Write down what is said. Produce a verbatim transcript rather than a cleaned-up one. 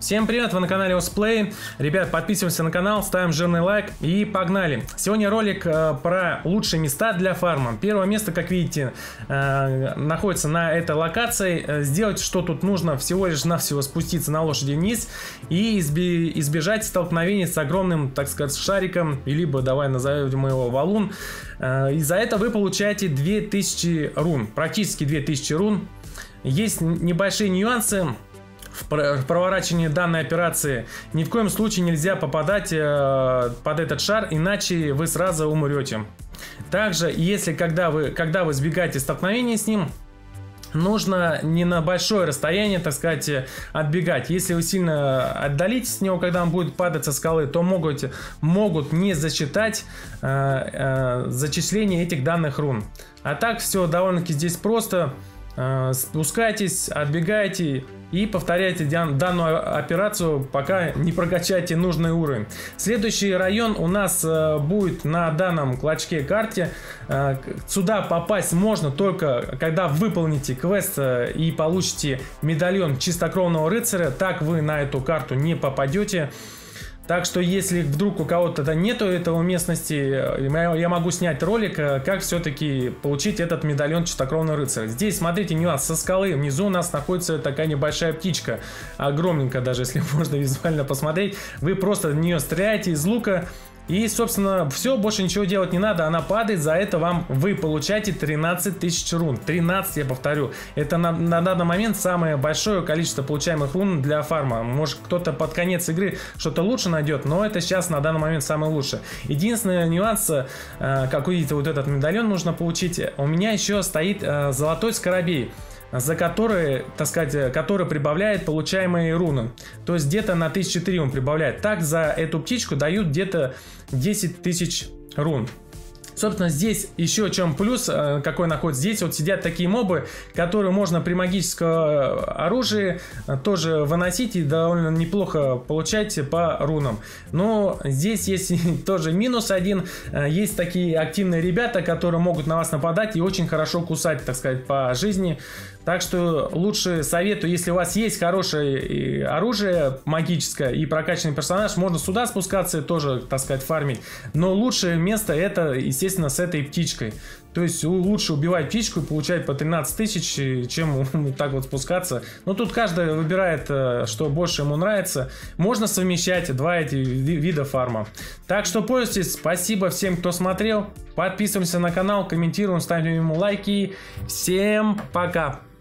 Всем привет, вы на канале Osplay. Ребят, подписываемся на канал, ставим жирный лайк и погнали. Сегодня ролик э, про лучшие места для фарма. Первое место, как видите, э, находится на этой локации. Сделать что тут нужно, всего лишь навсего спуститься на лошади вниз и изби избежать столкновения с огромным, так сказать, шариком, либо давай назовем его валун. Э, и за это вы получаете две тысячи рун, практически две тысячи рун. Есть небольшие нюансы в проворачивании данной операции. Ни в коем случае нельзя попадать э, под этот шар, иначе вы сразу умрете. Также, если когда вы, когда вы избегаете столкновения с ним, нужно не на большое расстояние, так сказать, отбегать. Если вы сильно отдалитесь от него, когда он будет падать со скалы, то могут, могут не засчитать э, э, зачисление этих данных рун. А так все довольно-таки здесь просто. Спускайтесь, отбегайте и повторяйте данную операцию, пока не прокачаете нужный уровень. Следующий район у нас будет на данном клочке карте. Сюда попасть можно только когда выполните квест и получите медальон чистокровного рыцаря. Так вы на эту карту не попадете. Так что, если вдруг у кого-то нету этого местности, я могу снять ролик, как все-таки получить этот медальон чистокровного рыцаря. Здесь, смотрите, нюанс. Со скалы внизу у нас находится такая небольшая птичка. Огромненькая, даже если можно визуально посмотреть. Вы просто в нее стреляете из лука. И, собственно, все, больше ничего делать не надо. Она падает, за это вам вы получаете тринадцать тысяч рун. тринадцать, я повторю. Это на, на данный момент самое большое количество получаемых рун для фарма. Может, кто-то под конец игры что-то лучше найдет, но это сейчас на данный момент самое лучшее. Единственный нюанс, э, как видите, вот этот медальон нужно получить. У меня еще стоит э, золотой скоробей, за который, так сказать, который прибавляет получаемые руны. То есть где-то на тысячу три он прибавляет. Так за эту птичку дают где-то десять тысяч рун. Собственно, здесь еще чем плюс, какой находится. Здесь вот сидят такие мобы, которые можно при магическом оружии тоже выносить и довольно неплохо получать по рунам. Но здесь есть тоже минус один. Есть такие активные ребята, которые могут на вас нападать и очень хорошо кусать, так сказать, по жизни. Так что лучше советую, если у вас есть хорошее оружие магическое и прокачанный персонаж, можно сюда спускаться и тоже, так сказать, фармить. Но лучшее место это, естественно, с этой птичкой. То есть лучше убивать птичку и получать по тринадцать тысяч, чем так вот спускаться. Но тут каждый выбирает, что больше ему нравится. Можно совмещать два эти вида фарма. Так что пользуйтесь. Спасибо всем, кто смотрел. Подписываемся на канал, комментируем, ставим ему лайки. Всем пока!